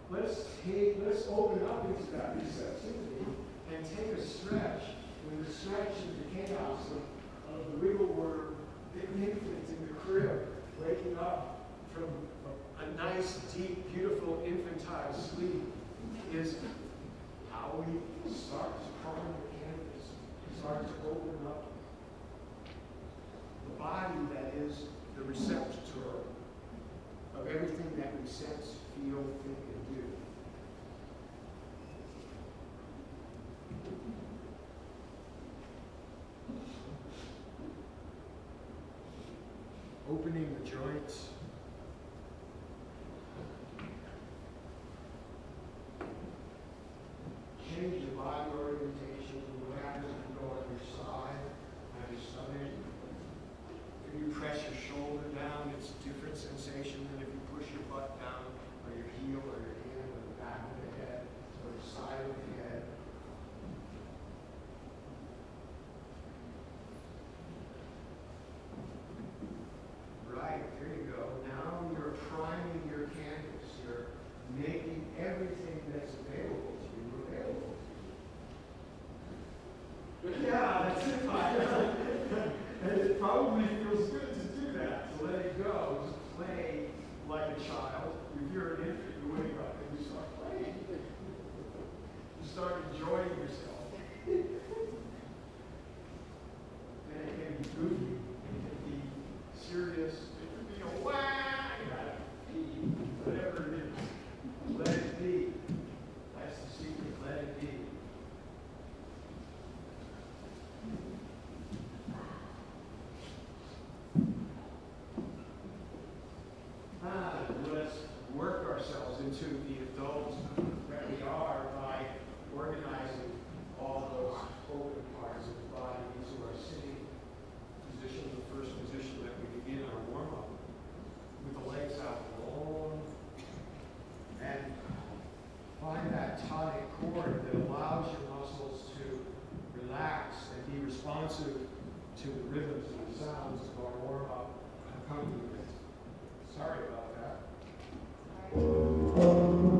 let's open up into that receptivity and take a stretch. When the stretch is the chaos of the wiggle worm, the infant in the crib, waking up from a nice, deep, beautiful infantile sleep, is how we start to prime the canvas, start to open up the body that is the receptor of everything that we sense, feel, think, and do. Opening the joints. Change your body orientation. What happens if you go on your side, on your stomach? If you press your shoulder down, it's a different sensation than if you push your butt down, or your heel, or your hand, or the back of the head, or the side of the head. Right, there you go. Now you're priming your canvas. You're making everything that's available to you available to you. Yeah, that's it, and it probably feels good to do that, to let it go, just play like a child. If you're an infant, you wake up and you start playing. You start enjoying yourself. And it can be goofy, it can be serious, it can be a whack, whatever it is. Let it be. That's the secret, let it be. Let's work ourselves into the adults that we are by organizing all those open parts of the body into our sitting position, the first position that we begin our warm-up, with the legs out long, and find that tonic cord that allows your muscles to relax and be responsive to the rhythms and sounds of our warm-up accompaniment. Sorry about that.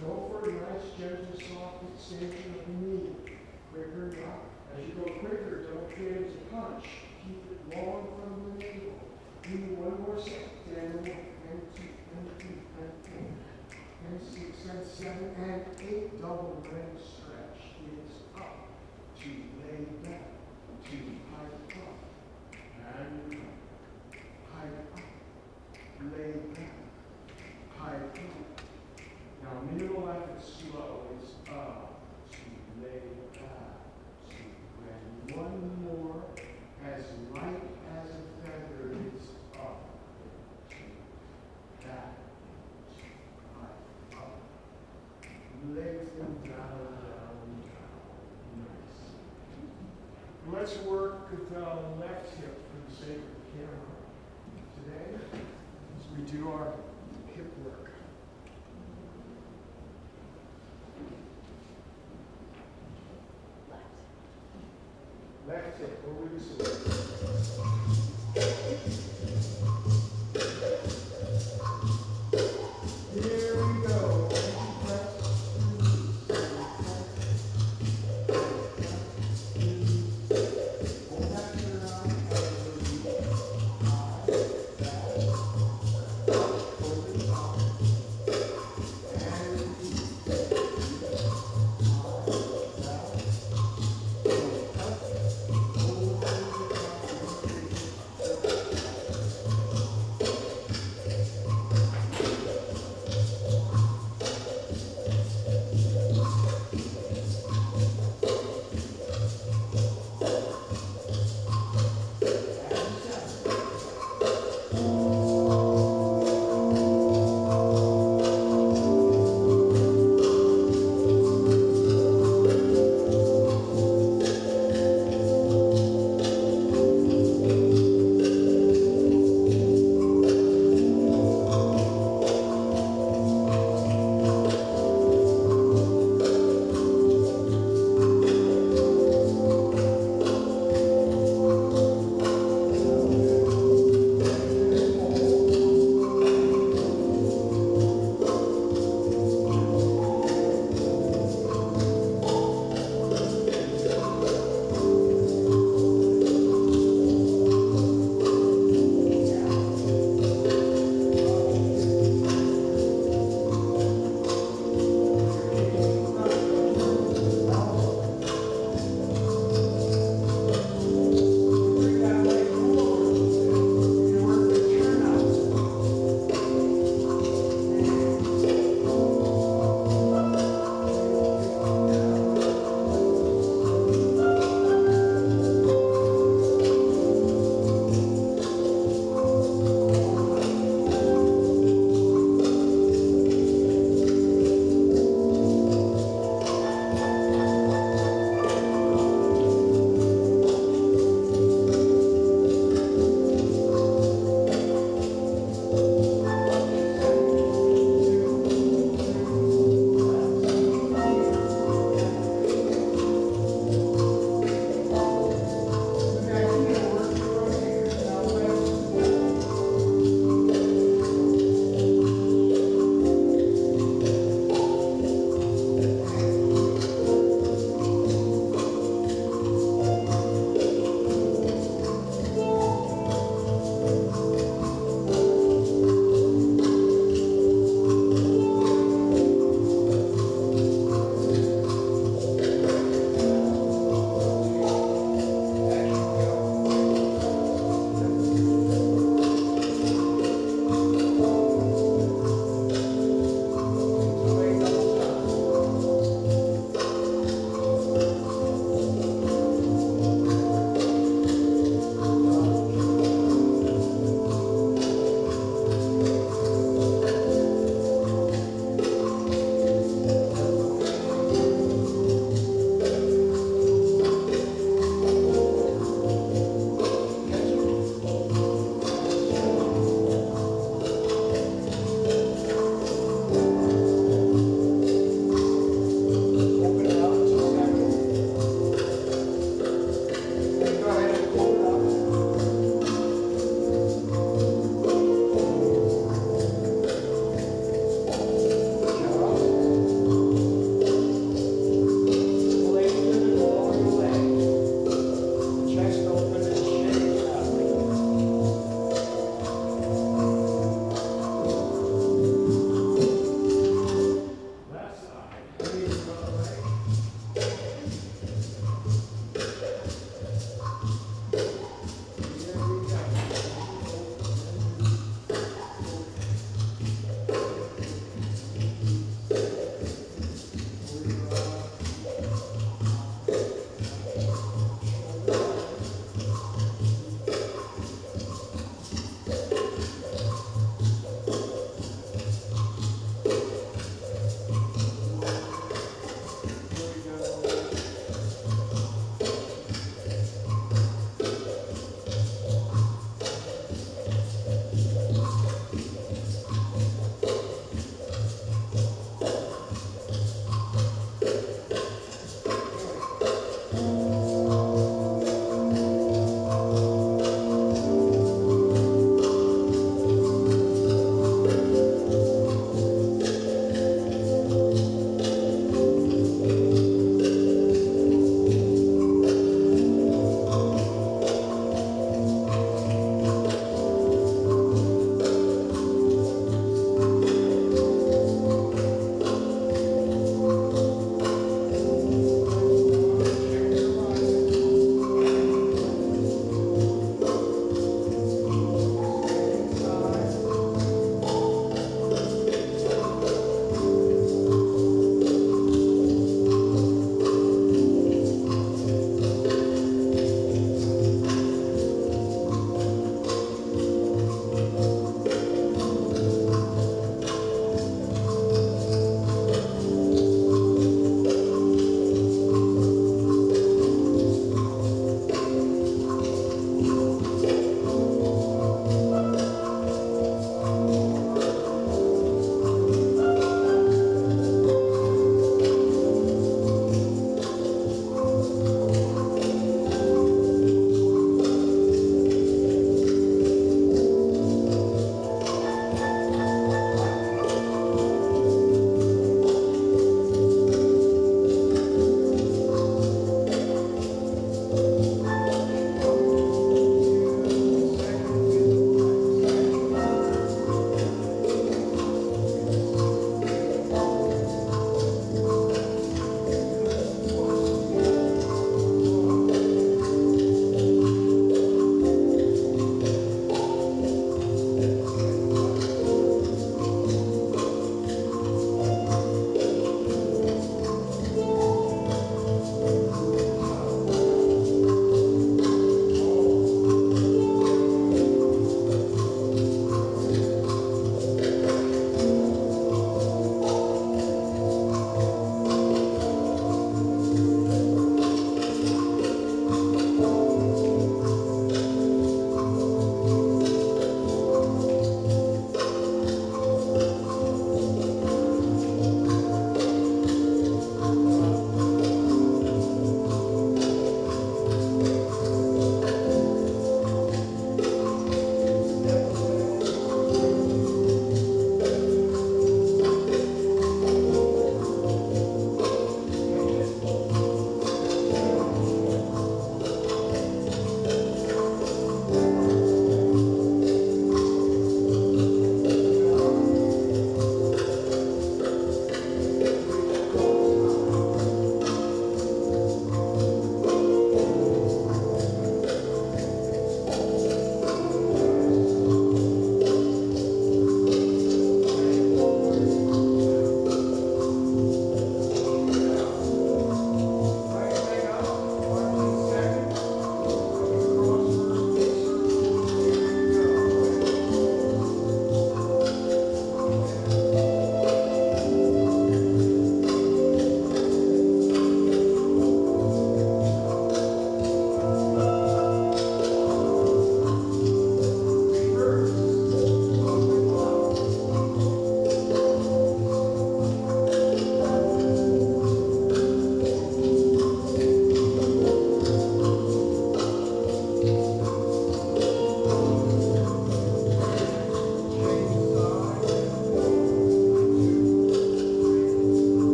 Go for a nice, gentle, soft extension of the knee. Quicker, not. As you go quicker, don't forget to punch. Keep it long from the navel. Do one more set. 10, and 2, and 3, and 4, and 6, and 7, and 8. Double leg stretch is up. To lay back. To pipe up. And pipe up. Lay back. Pipe up. Now, minimal effort slow is up. To lay back. To and one more, as light as a feather, is up. Back. Up. Lengthen down, down, down. Nice. Let's work with the left hip for the sake of the camera today as we do our hip work. Left hip, over this way. Here we go.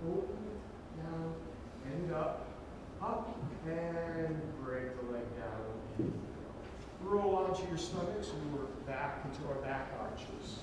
open, down, end up, and break the leg down. Roll onto your stomachs and work back into our back arches.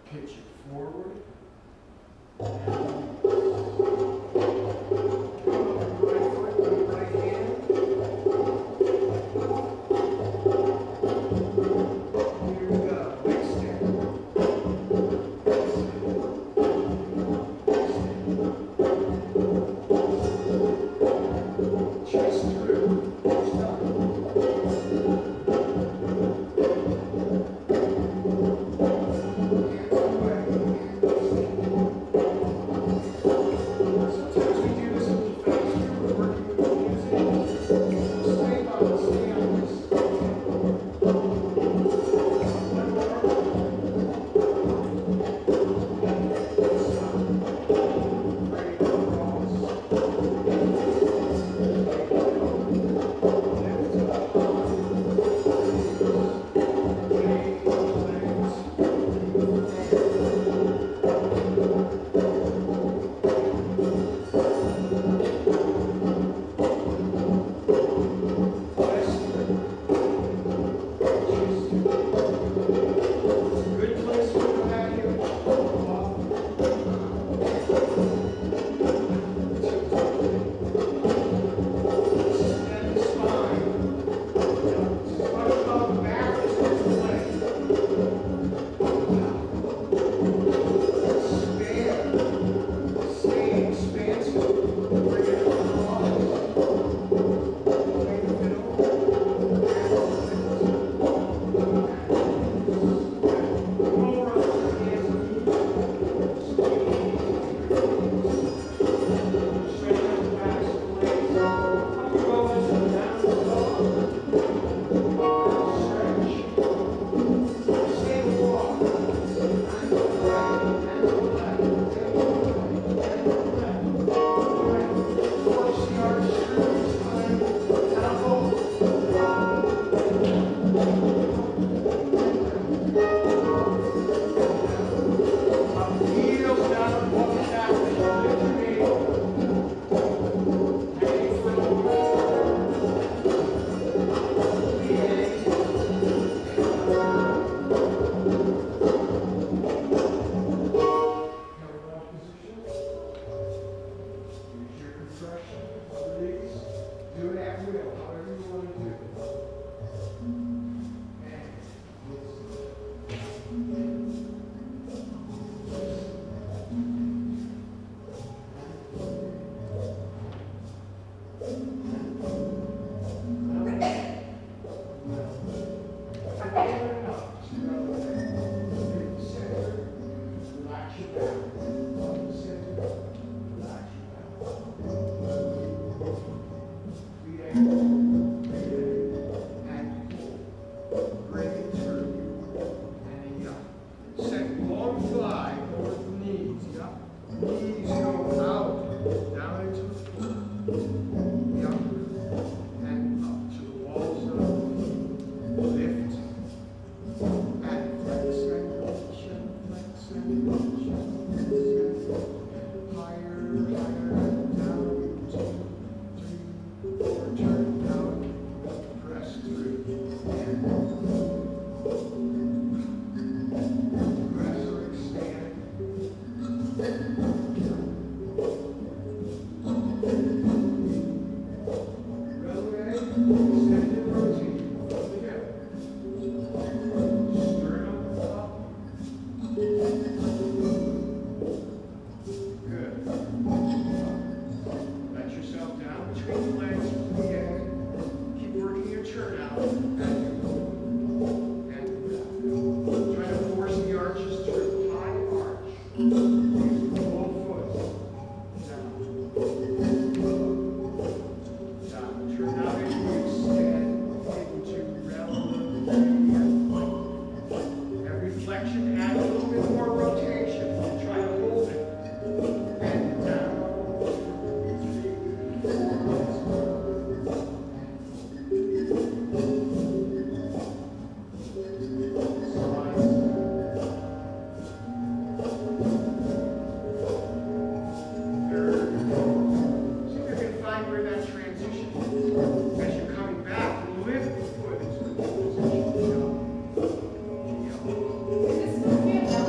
Pitch it forward. Right foot with the right hand. Here we go. Extend. Chest through. Stop. Is this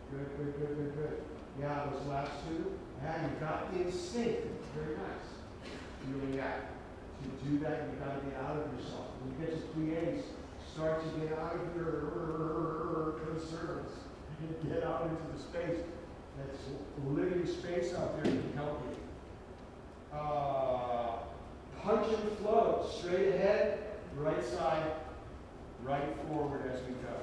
Good, good, good, good, good. Yeah, those last two. Yeah, you got the instinct. Very nice. Really, yeah. To do that, you got to get out of yourself. When you get to pliés, start to get out of your concerns and get out into the space. That's living space out there that can help you. Punch and float. Straight ahead, right side, right forward as we go.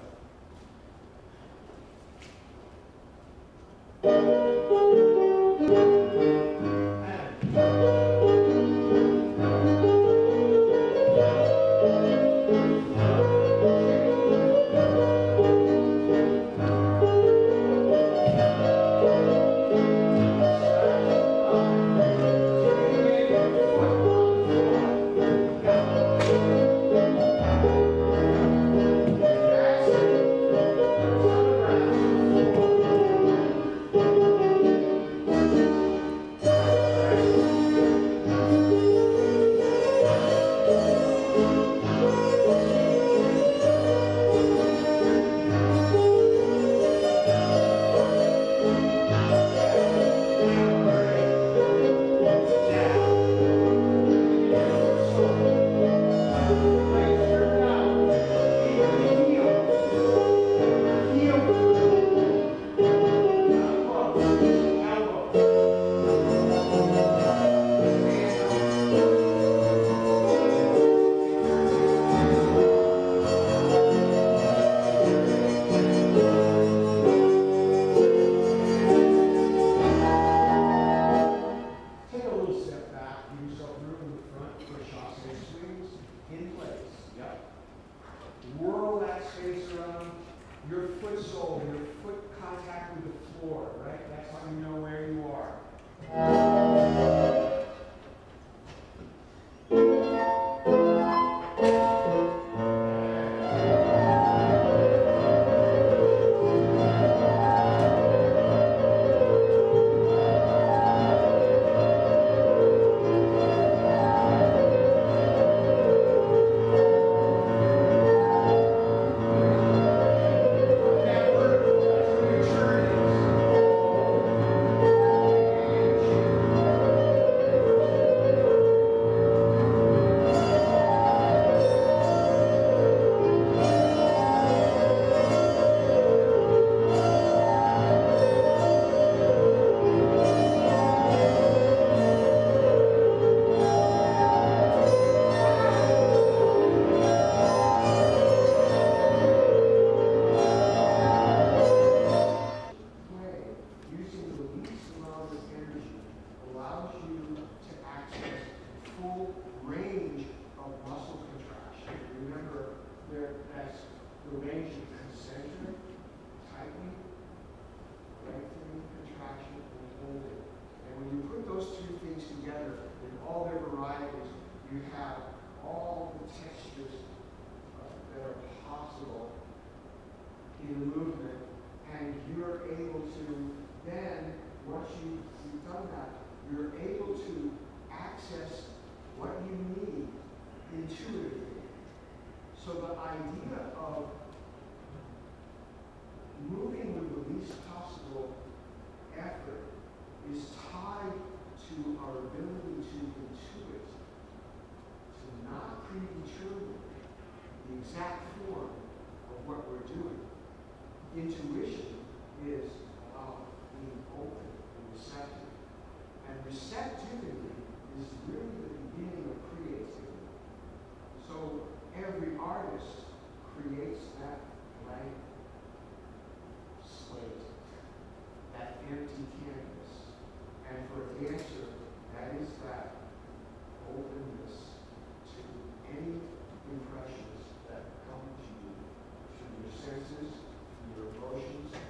Intuition is about being open and receptive. And receptivity is really the beginning of creativity. So every artist creates that blank slate, that empty canvas. And for a dancer, that is that openness to any impressions that come to you through your senses, your emotions,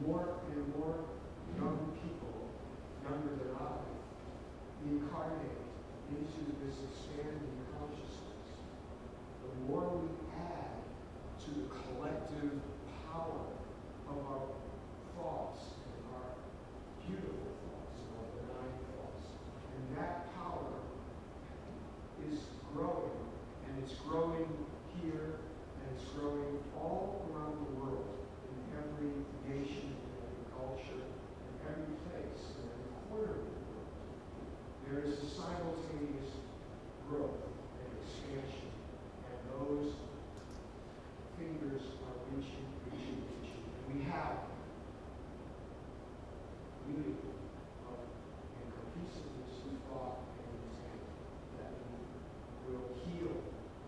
more and more young people, younger than I, incarnate into this expanding consciousness, the more we add to the collective power of our thoughts and our beautiful thoughts and our benign thoughts. And that power is growing, and it's growing here, and it's growing all around the world, in every nation, in every culture, in every place, in every corner of the world. There is a simultaneous growth and expansion, and those fingers are reaching. And we have unity and cohesiveness of thought and intent that will heal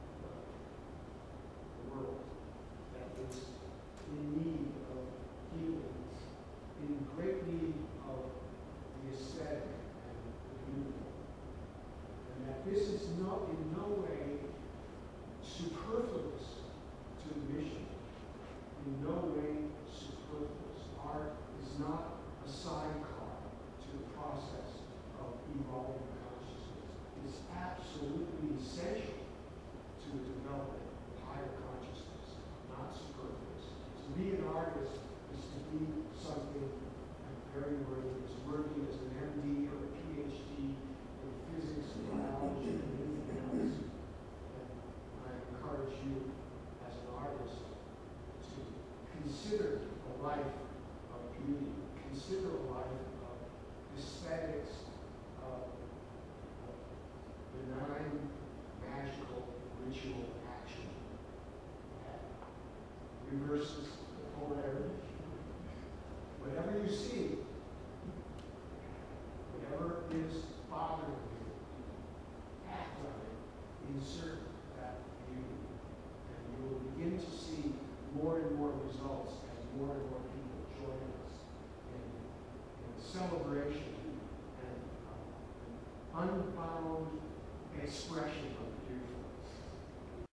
the world that is in need of healing, in great need of the aesthetic and the beautiful. And that this is in no way superfluous to the mission, in no way superfluous. Art is not a sidecar to the process of evolving consciousness. It's absolutely essential to the development of higher consciousness, not superfluous. To be an artist is to be something very worthy. It's worthy as an MD or a PhD in physics and biology and anything else. And I encourage you as an artist to consider a life of beauty, consider a life of aesthetics, of benign, magical, ritual action that reverses the polarity. Whatever you see, whatever is bothering you, act on it, insert that beauty, and you will begin to see more and more results as more and more people join us in celebration and unbound